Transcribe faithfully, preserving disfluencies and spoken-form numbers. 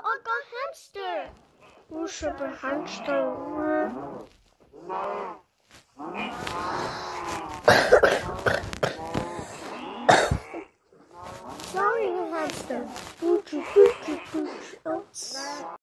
I got hamster. Hoe is er een hamster? Sorry, hamster. Poetje, poetje, poetje.